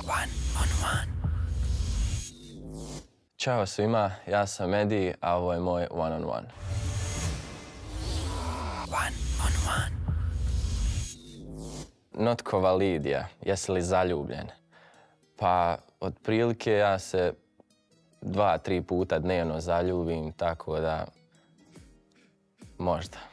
One on one. Ćao svima, ja sam Edi, a ovo je moj One on One. One on one. Notko Validija, jesi li zaljubljen? Pa, otprilike ja se 2-3 puta dnevno zaljubim, tako da možda.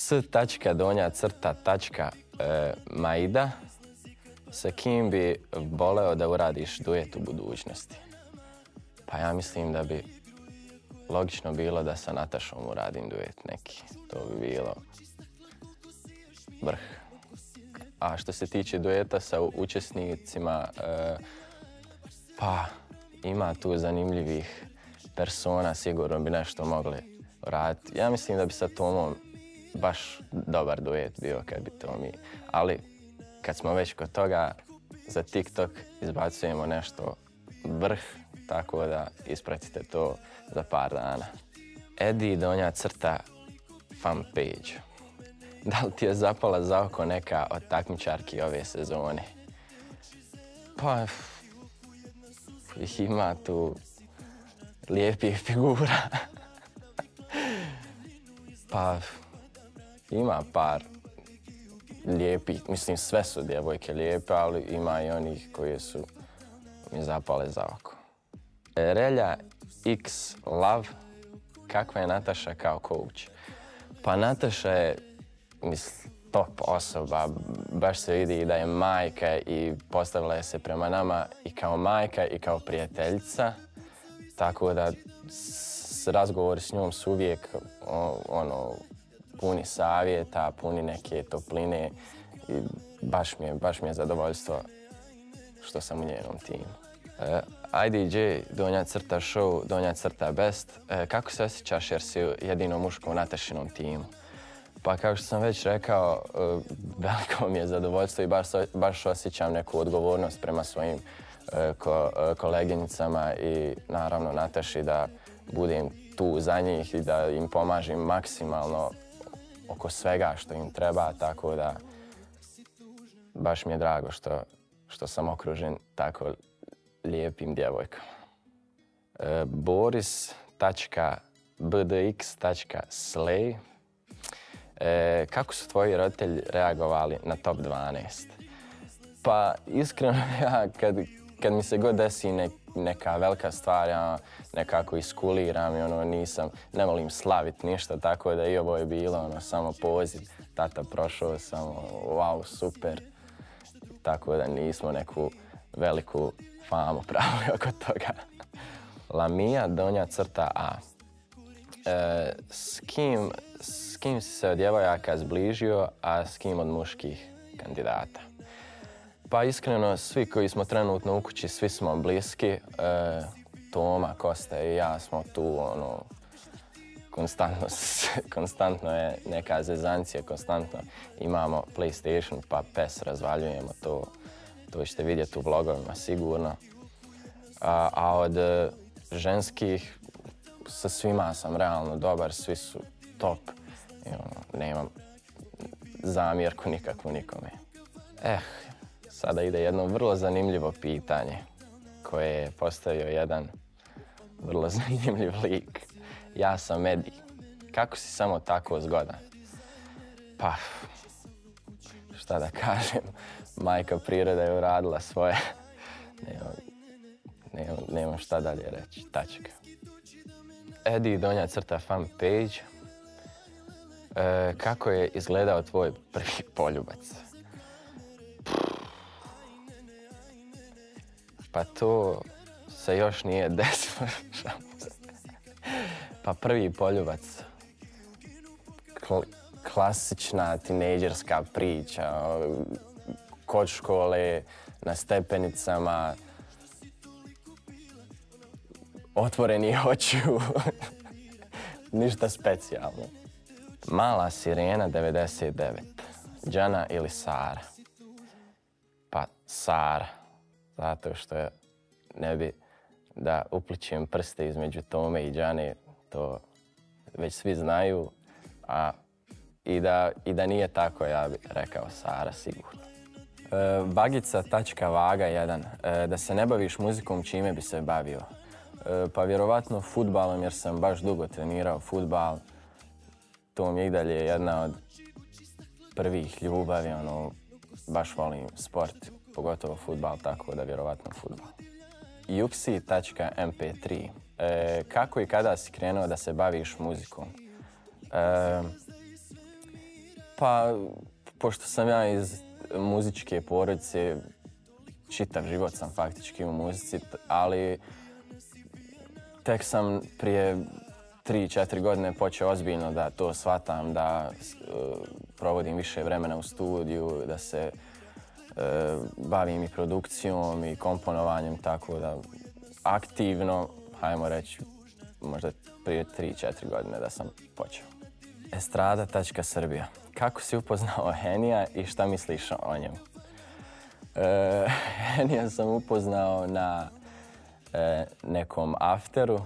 S._Maida, sa kim bi voleo da uradiš duet u budućnosti? Pa ja mislim da bi logično bilo da sa Natašom uradim duet neki. To bi bilo vrh. A što se tiče dueta sa učesnicima, pa ima tu zanimljivih persona, sigurno bi nešto mogli raditi. Ja mislim da bi sa Tomom baš dobar duet bio kad bi to mi. Ali kad smo već kod toga, za TikTok izbacujemo nešto vrh, tako da ispratite to za par dana. Edi_fanpage. Da li ti je zapala za oko neka od takmičarki ove sezone? Pa, ima tu lijepih figura. Pa, ima par lijepih, mislim sve su djevojke lijepe, ali ima i onih koje su mi zapale za oko. Relja X Love, kakva je Nataša kao coach? Pa Nataša je, mislim, top osoba, baš se vidi da je majka i postavila je se prema nama i kao majka i kao prijateljica, tako da razgovori s njom su uvijek puni savjeta, puni neke topline i baš mi je zadovoljstvo što sam u njenom timu. IDJ_show_best, kako se osjećaš jer si jedino muško u Natašinom timu? Pa kao što sam već rekao, veliko mi je zadovoljstvo i baš osjećam neku odgovornost prema svojim koleginicama i naravno Nataši da budem tu za njih i da im pomažem maksimalno oko svega što im treba, tako da baš mi je drago što sam okružen tako lijepim djevojkama. Boris.bdx.slay, kako su tvoji roditelji reagovali na top 12? Pa iskreno ja kad mi se god desi neka velika stvar, ja nekako iskuliram i ne volim slaviti ništa, tako da i ovo je bilo samo poziv, tata prošao samo, wow, super, tako da nismo neku veliku famu pravili oko toga. Lamija_A, s kim si se od djevojaka zbližio, a s kim od muških kandidata? Pa iskreno, svi koji smo trenutno u kući, svi smo bliski. Toma, Kosta i ja smo tu, konstantno je neka zezancija, konstantno imamo PlayStation, pa PES razvaljujemo to. To ćete vidjeti u vlogovima sigurno. A od ženskih, sa svima sam realno dobar, svi su top. Nemam zamjerku nikakvu nikome. Sada ide jedno vrlo zanimljivo pitanje koje je postavio jedan vrlo zanimljiv lik. Ja sam Edi. Kako si samo tako zgodan? Pa, šta da kažem, majka priroda je uradila svoje. Nemam šta dalje reći, tačka. Edi_fanpage, kako je izgledao tvoj prvi poljubac? Pa to se još nije desilo. Pa prvi poljubac, klasična tinejdžerska priča, kod škole, na stepenicama, otvorenih očiju, ništa specijalno. Mala sirena 99, Džana ili Sara? Pa Sara, zato što ne bi da uplićem prste između Tome i Džane, to već svi znaju, a i da nije tako, ja bih rekao Sara sigurno. Bagica.vaga 1. Da se ne baviš muzikom, čime bi se bavio? Pa vjerovatno fudbalom jer sam baš dugo trenirao fudbal. To mi je i dalje jedna od prvih ljubavi, baš volim sport, pogotovo fudbal, tako da vjerovatno fudbal. Juksi.mp3. Kako i kada si krenuo da se baviš muzikom? Pa, pošto sam ja iz muzičke porodice, čitav život sam faktički u muzici, ali tek sam prije 3-4 godine počeo ozbiljno da to shvatam, da provodim više vremena u studiju, da se bavim i produkcijom i komponovanjem, tako da aktivno, hajmo reći, možda prije 3-4 godine da sam počeo. Estrada.srbija. Kako si upoznao Henija i šta misliš o njemu? Henija sam upoznao na nekom afteru.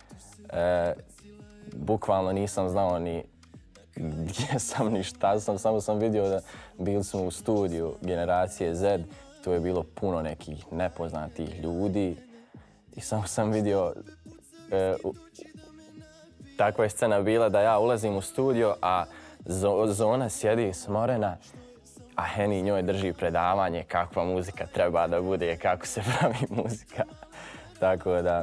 Bukvalno nisam znao ni gdje sam, ni šta sam, samo sam vidio da bili smo u studiju Generacije Z, tu je bilo puno nekih nepoznatih ljudi i samo sam vidio, takva je scena bila da ja ulazim u studio, a Zona sjedi smorena, a Heni njoj drži predavanje kakva muzika treba da bude, kako se pravi muzika. Tako da,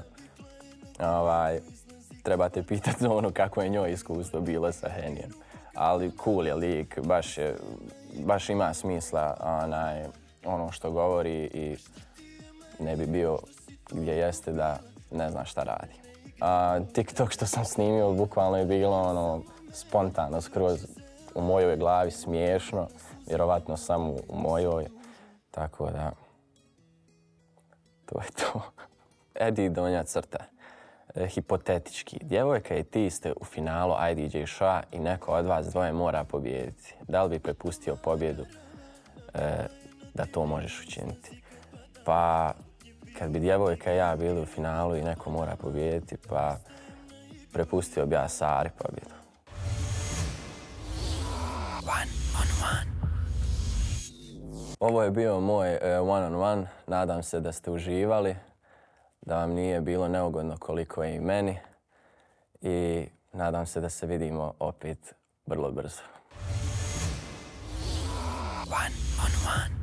trebate pitati Zonu kako je njoj iskustvo bilo sa Henijem. Ali cool je lik, baš ima smisla ono što govori i ne bi bio gdje jeste da ne zna šta radi. TikTok što sam snimio bukvalno je bilo spontano, skroz u mojoj glavi, smiješno, vjerovatno samo u mojoj, tako da to je to. Edi donja crta. Hipotetički, djevojka i ti ste u finalu IDJ showa i neko od vas dvoje mora pobijediti. Da li bi prepustio pobjedu da to možeš učiniti? Pa, kad bi djevojka i ja bili u finalu i neko mora pobijediti, pa prepustio bi ja Sari pobjedu. 1 on 1. Ovo je bio moj one on one. Nadam se da ste uživali, da vam nije bilo neugodno koliko je i meni i nadam se da se vidimo opet vrlo brzo. 1 on 1.